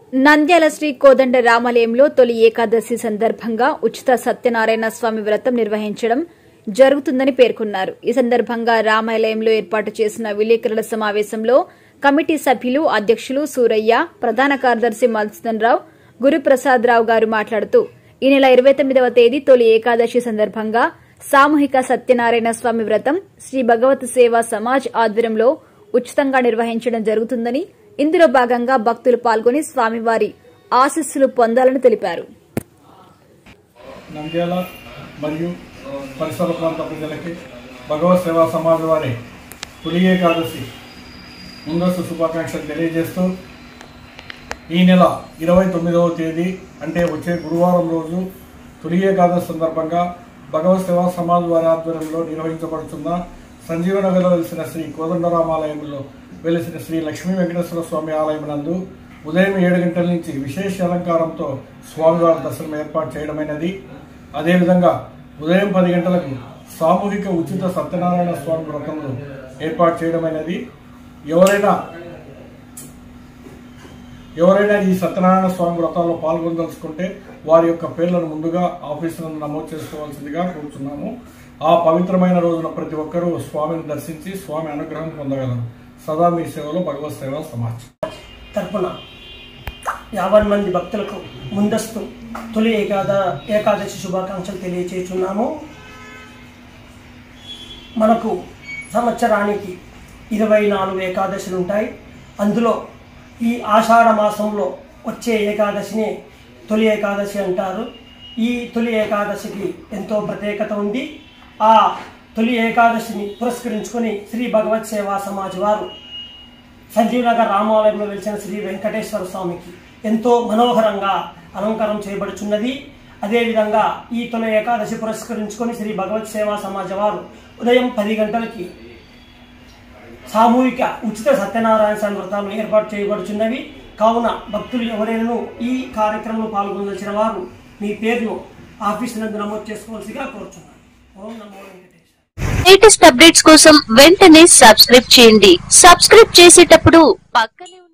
నంద్యాల శ్రీ కోదండ రామాలయంలో తొలి ఏకాదశి సందర్భంగా ఉచిత సత్యనారాయణ స్వామి వ్రతం నిర్వహించడం జరుగుతుందని పేర్కొన్నారు. ఈ సందర్భంగా రామాలయంలో ఏర్పాటు చేసిన విలేకరుల సమావేశంలో కమిటీ సభ్యులు, అధ్యక్షులు సూరయ్య, ప్రధాన కార్యదర్శి మధుసూదన్ రావు, గురుప్రసాద్ రావు గారు మాట్లాడుతూ ఈ నెల 29వ తేదీ తొలి ఏకాదశి సందర్భంగా సామూహిక సత్యనారాయణ స్వామి వ్రతం శ్రీ భగవత్ సేవా సమాజ్ ఆధ్వర్యంలో ఉచితంగా నిర్వహించడం జరుగుతుందని, ఇందులో భాగంగా భక్తులు పాల్గొని స్వామివారి ఆశీస్సులు పొందాలని తెలిపారు. నంద్యాల మరియు పరిసర ప్రాంత ప్రజలకి భగవత్ సేవా సమాజ్ వారి తొలి ఏకాదశి ముందస్తు శుభాకాంక్షలు తెలియజేస్తూ ఈ నెల 29వ తేదీ అంటే వచ్చే గురువారం రోజు తొలి ఏకాదశి సందర్భంగా భగవత్ సేవా సమాజ్ వారి ఆధ్వర్యంలో నిర్వహించబడుతున్న సంజీవనగర్లో వెలిసిన శ్రీ కోదండరామాలయంలో వెలిసిన శ్రీ లక్ష్మీ వెంకటేశ్వర స్వామి ఆలయం నందు ఉదయం 7 గంటల నుంచి విశేష అలంకారంతో స్వామివారి దర్శనం ఏర్పాటు చేయడమైనది. అదేవిధంగా ఉదయం 10 గంటలకు సామూహిక ఉచిత సత్యనారాయణ స్వామి వ్రతంలో ఏర్పాటు చేయడమైనది. ఎవరైనా ఈ సత్యనారాయణ స్వామి వ్రతాల్లో పాల్గొనదలుచుకుంటే వారి యొక్క పేర్లను ముందుగా ఆఫీసులను నమోదు చేసుకోవాల్సిందిగా కోరుతున్నాము. ఆ పవిత్రమైన రోజున ప్రతి ఒక్కరూ స్వామిని దర్శించి స్వామి అనుగ్రహం పొందగలరు. సదా మీ సేవలో భగవత్ సేవా సమాజ్ తరపున 50 మంది భక్తులకు ముందస్తు తొలి ఏకాదశి శుభాకాంక్షలు తెలియజేస్తున్నాము. మనకు సంవత్సరానికి 24 ఏకాదశులు ఉంటాయి. అందులో ఈ ఆషాఢ మాసంలో వచ్చే ఏకాదశిని తొలి ఏకాదశి అంటారు. ఈ తొలి ఏకాదశికి ఎంతో ప్రత్యేకత ఉంది. ఆ తొలి ఏకాదశిని పురస్కరించుకొని శ్రీ భగవత్ సేవా సమాజ్ వారు సంజీవనగర్ రామాలయంలో వెలిసిన శ్రీ వెంకటేశ్వర స్వామికి ఎంతో మనోహరంగా అలంకారం చేయబడుచున్నది. అదేవిధంగా ఈ తొలి ఏకాదశి పురస్కరించుకొని శ్రీ భగవత్ సేవా సమాజ్ వారు ఉదయం 10 గంటలకి సామూహిక ఉచిత సత్యనారాయణ స్వామి వ్రతాలు ఏర్పాటు చేయబడుచున్నవి. కావున భక్తులు ఎవరైనా ఈ కార్యక్రమంలో పాల్గొనవలసిన వారు మీ పేరును ఆఫీసు నందు నమోదు చేసుకోవాల్సిగా కోరుచున్నాను. ఓం నమో వెంకటేశ్వర. లేటెస్ట్ అప్డేట్స్ కోసం వెంటనే సబ్స్క్రైబ్ చేయండి. సబ్స్క్రైబ్ చేసేటప్పుడు పక్కనే